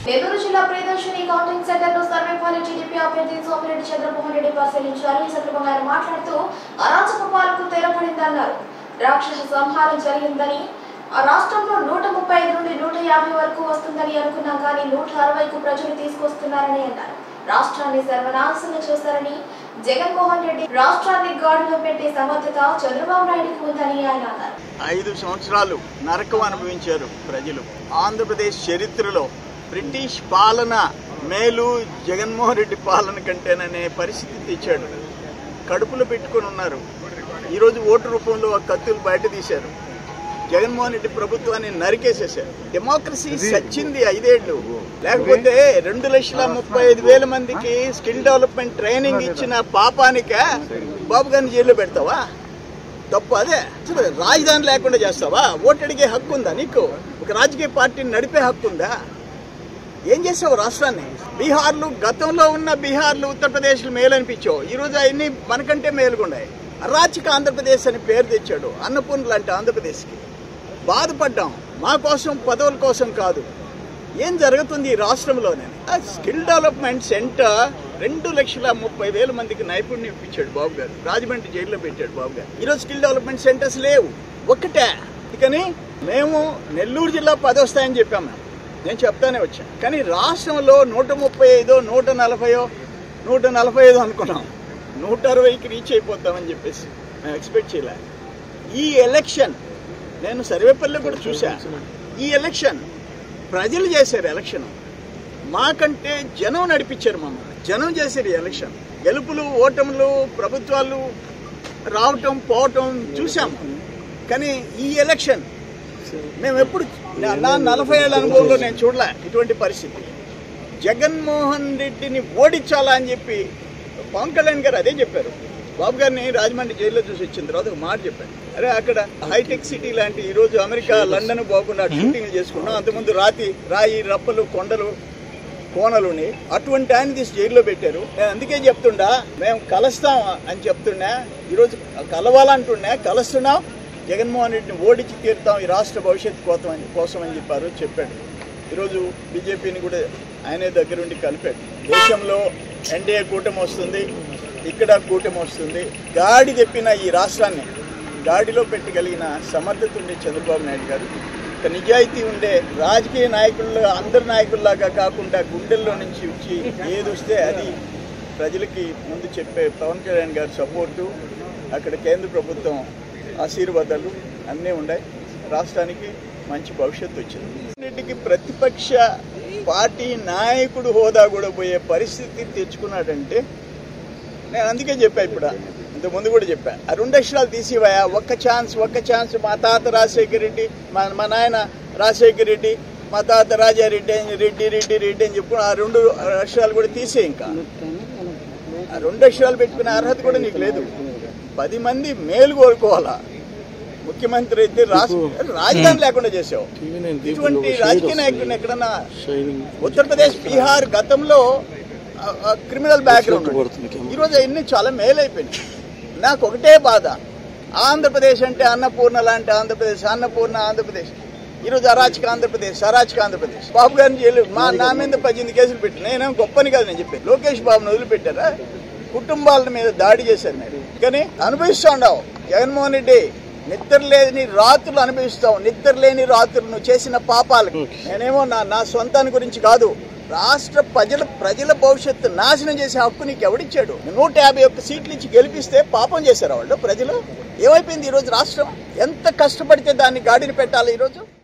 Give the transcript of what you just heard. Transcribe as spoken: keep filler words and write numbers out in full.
నెల్లూరు జిల్లా Priyadarshini counting centre లో Sarvepalli TDP అభ్యర్థి సోమిరెడ్డి చంద్రమోహన్ రెడ్డి పరిశీలించారు. ఈ సందర్భంగా ఆయన మాట్లాడుతూ అరాచక పాలనకు తెరపడిందన్నారు. రాక్షస సంహారం జరిగిందని రాష్ట్రంలో నూట ముప్పై ఐదు నుండి నూట యాభై వరకు వస్తుందని అనుకున్నాం, కానీ నూట అరవైకు ప్రజలు తీసుకొస్తున్నారని అన్నారు. రాష్ట్రాన్ని సర్వనాశనం చేశారని జగన్మోహన్ రెడ్డి రాష్ట్రాన్ని గాడిలో పెట్టే సమర్థత చంద్రబాబు నాయుడుకు ఉందని ఆయన అన్నారు. ఐదు సంవత్సరాలు నరకం అనుభవించారు ప్రజలు. ఆంధ్రప్రదేశ్ చరిత్రలో బ్రిటిష్ పాలన మేలు జగన్మోహన్ రెడ్డి పాలన కంటేననే పరిస్థితి తెచ్చాడు. కడుపులో పెట్టుకుని ఉన్నారు. ఈరోజు ఓటు రూపంలో ఆ కత్తులు బయట తీశారు. జగన్మోహన్ రెడ్డి ప్రభుత్వాన్ని నరికేసేసారు. డెమోక్రసీ సచ్చింది ఐదేళ్లు. లేకపోతే రెండు లక్షల ముప్పై ఐదు వేల మందికి స్కిల్ డెవలప్మెంట్ ట్రైనింగ్ ఇచ్చిన పాపానికే బాబు గారిని జైల్లో పెడతావా? తప్పు అదే. రాజధాని లేకుండా చేస్తావా? ఓటు అడిగే హక్కు ఉందా నీకు? ఒక రాజకీయ పార్టీని నడిపే హక్కు ఉందా? ఏం చేసావు రాష్ట్రాన్ని? బీహార్లు గతంలో ఉన్న బీహార్లు ఉత్తరప్రదేశ్లు మేలు అనిపించావు. ఈరోజు అవన్నీ మనకంటే మేలుగున్నాయి. అరాచక ఆంధ్రప్రదేశ్ అని పేరు తెచ్చాడు. అన్నపూర్ణ లాంటి ఆంధ్రప్రదేశ్కి బాధపడ్డాం. మా కోసం పదవుల కోసం కాదు. ఏం జరుగుతుంది ఈ రాష్ట్రంలోనే? స్కిల్ డెవలప్మెంట్ సెంటర్ రెండు లక్షల ముప్పై వేల మందికి నైపుణ్యం ఇప్పించాడు బాబు గారు. రాజమండ్రి జైల్లో పెట్టాడు బాబు గారు. ఈరోజు స్కిల్ డెవలప్మెంట్ సెంటర్స్ లేవు, ఒక్కటే. కానీ మేము నెల్లూరు జిల్లా పది వస్తాయని చెప్పాము. నేను చెప్తానే వచ్చాను. కానీ రాష్ట్రంలో నూట ముప్పై ఐదో నూట నలభైయో నూట నలభై ఐదో అనుకున్నాం. నూట అరవైకి రీచ్ అయిపోతామని చెప్పేసి మేము ఎక్స్పెక్ట్ చేయలే. ఈ ఎలక్షన్ నేను సర్వేపల్లి కూడా చూసా. ఈ ఎలక్షన్ ప్రజలు చేశారు. ఎలక్షన్ మాకంటే జనం నడిపించారు. మమ్మల్ని జనం చేశారు. ఈ ఎలక్షన్ గెలుపులు ఓటములు ప్రభుత్వాలు రావటం పోవటం చూసాము. కానీ ఈ ఎలక్షన్ మేము ఎప్పుడు నా నలభై ఏళ్ళ అనుభవంలో నేను చూడలే ఇటువంటి పరిస్థితి. జగన్మోహన్ రెడ్డిని ఓడించాలా అని చెప్పి పవన్ కళ్యాణ్ గారు అదే చెప్పారు. బాబు గారిని రాజమండ్రి జైల్లో చూసి వచ్చిన తర్వాత ఒక మాట చెప్పాను. అరే అక్కడ హైటెక్ సిటీ లాంటి ఈరోజు అమెరికా లండన్ పోకుండా షూటింగ్లు చేసుకున్నాం. అంతకుముందు రాతి రాయి రప్పలు కొండలు కోనలుని అటువంటి ఆయన తీసి జైల్లో పెట్టారు. నేను అందుకే చెప్తుండా మేము కలుస్తాం అని చెప్తున్నా. ఈరోజు కలవాలంటున్నా, కలుస్తున్నాం. జగన్మోహన్ రెడ్డిని ఓడించి తీరుతాం ఈ రాష్ట్ర భవిష్యత్తు కోసం అని కోసం అని చెప్పారు చెప్పాడు. ఈరోజు బీజేపీని కూడా ఆయనే దగ్గరుండి కలిపాడు. దేశంలో ఎన్డీఏ కూటమి వస్తుంది, ఇక్కడ కూటమి వస్తుంది. గాడి తెప్పిన ఈ రాష్ట్రాన్ని గాడిలో పెట్టగలిగిన సమర్థత ఉండే చంద్రబాబు నాయుడు గారు, ఒక నిజాయితీ ఉండే రాజకీయ నాయకుల్లో అందరి నాయకుల్లాగా కాకుండా గుండెల్లో నుంచి వచ్చి ఏది వస్తే అది ప్రజలకి ముందు చెప్పే పవన్ కళ్యాణ్ గారి సపోర్టు, అక్కడ కేంద్ర ప్రభుత్వం ఆశీర్వాదాలు అన్నీ ఉన్నాయి. రాష్ట్రానికి మంచి భవిష్యత్తు వచ్చింది. రెడ్డికి ప్రతిపక్ష పార్టీ నాయకుడు హోదా కూడా పోయే పరిస్థితి తెచ్చుకున్నాడంటే నేను అందుకే చెప్పా. ఇప్పుడు ఇంతకుముందు కూడా చెప్పా. ఆ రెండు అక్షరాలు తీసివయా, ఒక్క ఛాన్స్ ఒక్క ఛాన్స్. మా తాత రాజశేఖర రెడ్డి, మా మా నాయన రాజశేఖర రెడ్డి, మా తాత రాజారెడ్డి అని రెడ్డి రెడ్డి రెడ్డి అని చెప్పుకుని ఆ రెండు అక్షరాలు కూడా తీసే. ఇంకా ఆ రెండు అక్షరాలు పెట్టుకునే అర్హత కూడా నీకు లేదు. పది మంది మేలు కోరుకోవాలా. ముఖ్యమంత్రి అయితే రాజధాని లేకుండా చేసావు. ఇటువంటి రాజకీయ నాయకుడిని ఎక్కడన్నా ఉత్తరప్రదేశ్ బీహార్ గతంలో క్రిమినల్ బ్యాక్గ్రౌండ్, ఈరోజు అవన్నీ చాలా మేలైపోయినాయి. నాకు ఒకటే బాధ, ఆంధ్రప్రదేశ్ అంటే అన్నపూర్ణ లాంటి ఆంధ్రప్రదేశ్, అన్నపూర్ణ ఆంధ్రప్రదేశ్ ఈరోజు అరాచక ఆంధ్రప్రదేశ్, అరాచక ఆంధ్రప్రదేశ్. బాబు గారిని జైలు మా నా మీద పద్దెనిమిది కేసులు పెట్టి నేనేం గొప్పని కాదు నేను చెప్పాను. లోకేష్ బాబుని వదిలిపెట్టారా? కుటుంబాల మీద దాడి చేశారు మీరు. కానీ అనుభవిస్తూ ఉండవు. జగన్మోహన్ రెడ్డి నిద్ర లేని రాత్రులు అనుభవిస్తావు. నిద్ర లేని రాత్రులు నువ్వు చేసిన పాపాలకి. నేనేమో నా నా సొంతాన్ని గురించి కాదు, రాష్ట్ర ప్రజల ప్రజల భవిష్యత్తు నాశనం చేసే హక్కు నీకు ఎవడిచ్చాడు? నూట యాభై ఒక్క సీట్లు ఇచ్చి గెలిపిస్తే పాపం చేశారు వాళ్ళు ప్రజలు. ఏమైపోయింది ఈరోజు రాష్ట్రం? ఎంత కష్టపడితే దాన్ని గాడిని పెట్టాలి ఈరోజు?